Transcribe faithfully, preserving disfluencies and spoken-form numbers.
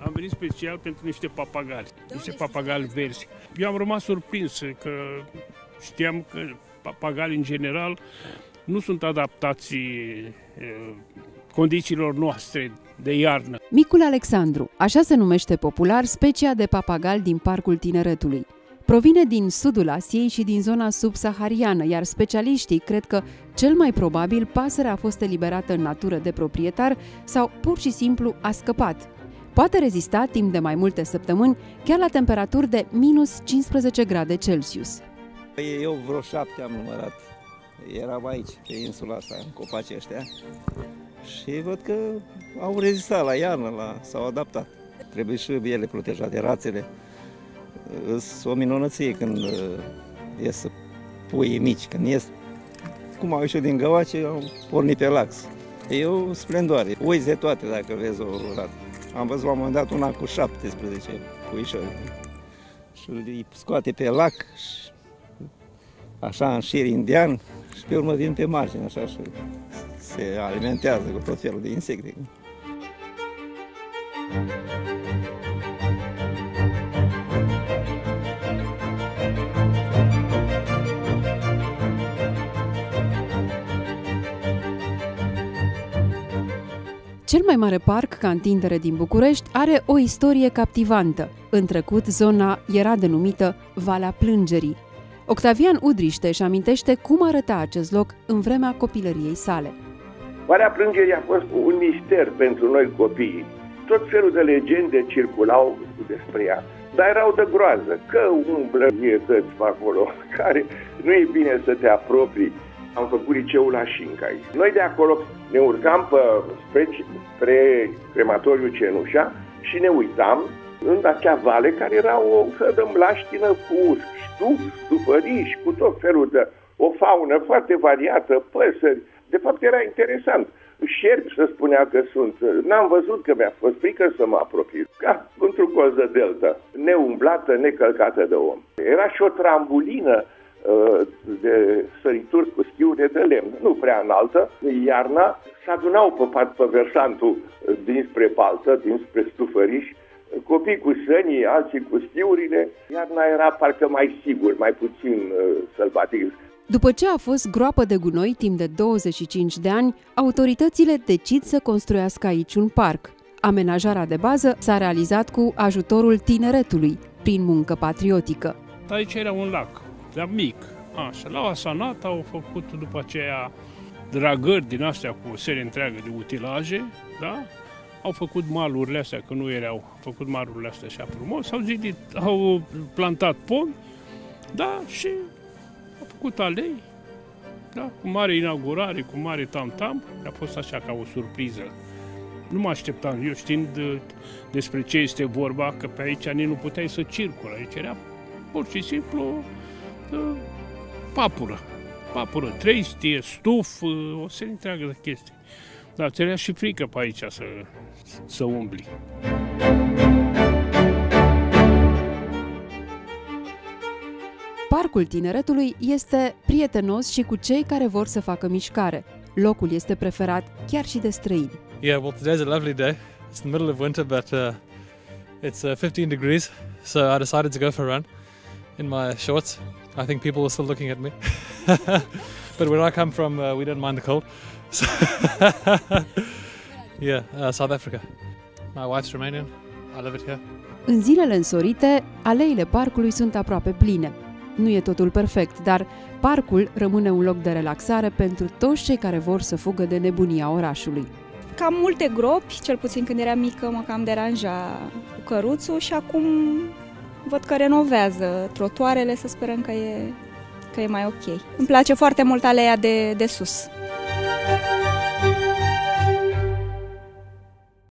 Am venit special pentru niște papagali, niște papagali verzi. Eu am rămas surprins că știam că papagalii în general nu sunt adaptați condițiilor noastre de iarnă. Micul Alexandru, așa se numește popular specia de papagal din Parcul Tineretului. Provine din sudul Asiei și din zona subsahariană, iar specialiștii cred că cel mai probabil pasărea a fost eliberată în natură de proprietar sau pur și simplu a scăpat. Poate rezista timp de mai multe săptămâni chiar la temperaturi de minus cincisprezece grade Celsius. Eu vreo șapte am numărat. Eram aici, pe insula asta, în copacii ăștia, și văd că au rezistat la iarnă, la, s-au adaptat. Trebuie și ele protejate, rațele. Sunt o minunăție când ies puii mici, când ies, cum au ieșit din găoace, au pornit pe lax. E o splendoare, uiți de toate dacă vezi o rată. Am văzut la un moment dat una cu șaptesprezece puișori și îi scoate pe lac, și, așa în șir indian, și pe urmă vin pe margine, așa, și se alimentează cu tot felul de insecte. Cel mai mare parc ca întindere din București are o istorie captivantă. În trecut, zona era denumită Valea Plângerii. Octavian Udriște își amintește cum arăta acest loc în vremea copilăriei sale. Valea Plângerii a fost un mister pentru noi copiii. Tot felul de legende circulau despre ea, dar erau de groază, că umblă mietăți pe acolo, care nu e bine să te apropii. Am făcut liceul la Șincai. Noi de acolo ne urcam pe, spre, spre crematoriul Cenușa și ne uitam în acea vale care era o fel de mlaștină cu stuf, stufăriși, cu tot felul de o faună foarte variată, păsări. De fapt era interesant. Șerpi se spunea că sunt. N-am văzut că mi-a fost frică să mă apropii. Ca într-un colț de delta, neumblată, necălcată de om. Era și o trambulină de sărituri cu schiuri de lemn, nu prea înaltă. Iarna se adunau pe, pe versantul dinspre paltă, dinspre stufăriș, copii cu sănii, alții cu schiurile. Iarna era parcă mai sigur, mai puțin uh, sălbatic. După ce a fost groapă de gunoi timp de douăzeci și cinci de ani, autoritățile decid să construiască aici un parc. Amenajarea de bază s-a realizat cu ajutorul tineretului, prin muncă patriotică. Aici era un lac, dar mic. Așa, l-au asanat, au făcut după aceea dragări din astea cu o serie întreagă de utilaje, da? Au făcut malurile astea, că nu erau, au făcut malurile astea așa frumos, au zidit, au plantat pomi, da, și au făcut alei, da, cu mare inaugurare, cu mare tam-tam, a fost așa ca o surpriză. Nu mă așteptam, eu știind despre ce este vorba, că pe aici nici nu puteai să circule, aici era pur și simplu papură, papură, trestie, stuf, o serie întreagă de chestii. Dar ți era și frică pe aici să, să umbli. Parcul Tineretului este prietenos și cu cei care vor să facă mișcare. Locul este preferat chiar și de străini. Yeah, well, today's a lovely day. It's the middle of winter, but uh, it's uh, fifteen degrees, so I decided to go for a run in my shorts. I think people are still looking at me. But where I come from, uh, we don't mind the cold. So yeah, uh, South Africa. My wife's Romanian. I live it here. În zilele însorite, aleile parcului sunt aproape pline. Nu e totul perfect, dar parcul rămâne un loc de relaxare pentru toți cei care vor să fugă de nebunia orașului. Cam multe gropi, cel puțin când eram mică mă cam deranja cu căruțul și acum văd că renovează trotuarele, să sperăm că e, că e mai ok. Îmi place foarte mult aleea de, de sus.